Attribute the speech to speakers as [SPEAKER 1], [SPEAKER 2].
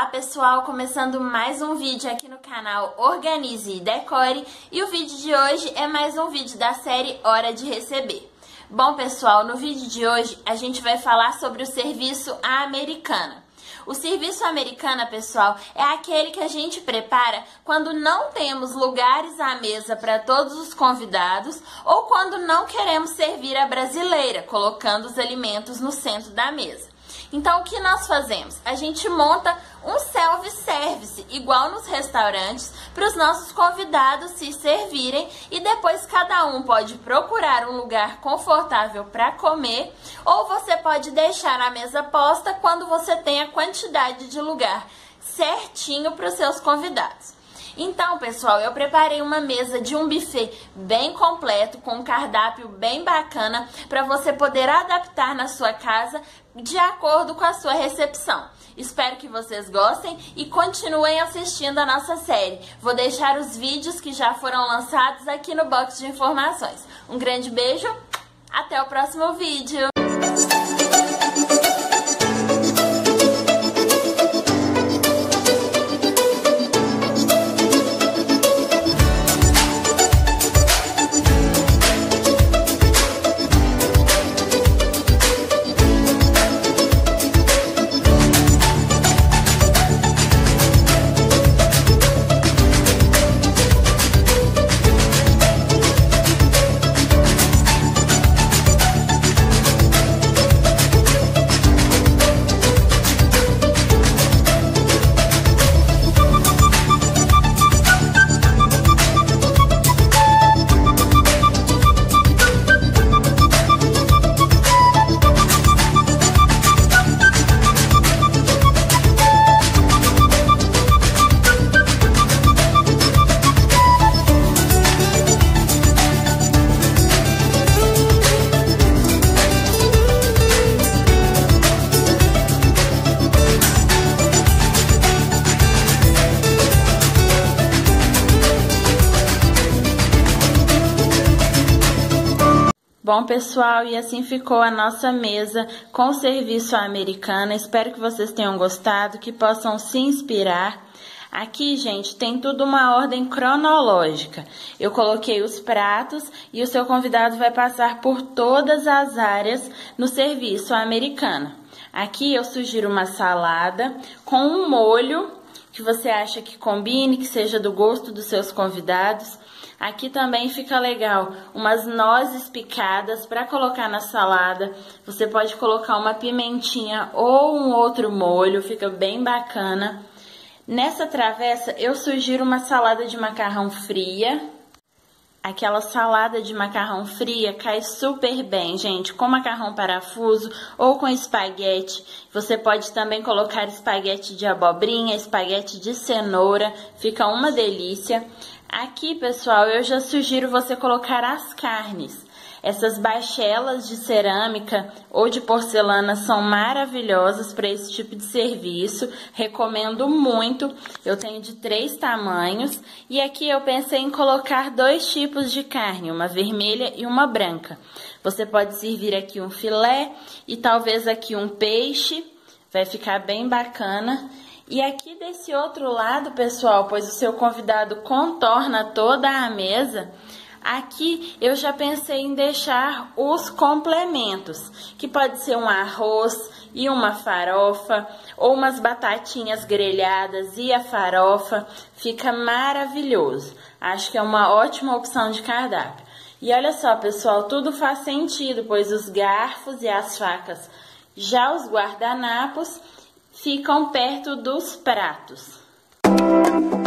[SPEAKER 1] Olá pessoal, começando mais um vídeo aqui no canal Organize e Decore, e o vídeo de hoje é mais um vídeo da série Hora de Receber. Bom pessoal, no vídeo de hoje a gente vai falar sobre o serviço à americana. O serviço americana, pessoal, é aquele que a gente prepara quando não temos lugares à mesa para todos os convidados ou quando não queremos servir a brasileira, colocando os alimentos no centro da mesa. Então, o que nós fazemos? A gente monta um self-service, igual nos restaurantes, para os nossos convidados se servirem e depois cada um pode procurar um lugar confortável para comer, ou você pode deixar a mesa posta quando você tem a quantidade de lugar certinho para os seus convidados. Então, pessoal, eu preparei uma mesa de um buffet bem completo, com um cardápio bem bacana, para você poder adaptar na sua casa de acordo com a sua recepção. Espero que vocês gostem e continuem assistindo a nossa série. Vou deixar os vídeos que já foram lançados aqui no box de informações. Um grande beijo, até o próximo vídeo! Bom, pessoal, e assim ficou a nossa mesa com o serviço à americana. Espero que vocês tenham gostado, que possam se inspirar. Aqui, gente, tem tudo uma ordem cronológica. Eu coloquei os pratos e o seu convidado vai passar por todas as áreas no serviço à americana. Aqui eu sugiro uma salada com um molho que você acha que combine, que seja do gosto dos seus convidados. Aqui também fica legal umas nozes picadas para colocar na salada. Você pode colocar uma pimentinha ou um outro molho, fica bem bacana. Nessa travessa eu sugiro uma salada de macarrão fria. Aquela salada de macarrão fria cai super bem, gente, com macarrão parafuso ou com espaguete. Você pode também colocar espaguete de abobrinha, espaguete de cenoura, fica uma delícia. Aqui, pessoal, eu já sugiro você colocar as carnes. Essas bachelas de cerâmica ou de porcelana são maravilhosas para esse tipo de serviço. Recomendo muito. Eu tenho de 3 tamanhos. E aqui eu pensei em colocar 2 tipos de carne, uma vermelha e uma branca. Você pode servir aqui um filé e talvez aqui um peixe. Vai ficar bem bacana. E aqui desse outro lado, pessoal, pois o seu convidado contorna toda a mesa, aqui eu já pensei em deixar os complementos, que pode ser um arroz e uma farofa, ou umas batatinhas grelhadas e a farofa, fica maravilhoso. Acho que é uma ótima opção de cardápio. E olha só, pessoal, tudo faz sentido, pois os garfos e as facas, já os guardanapos, ficam perto dos pratos.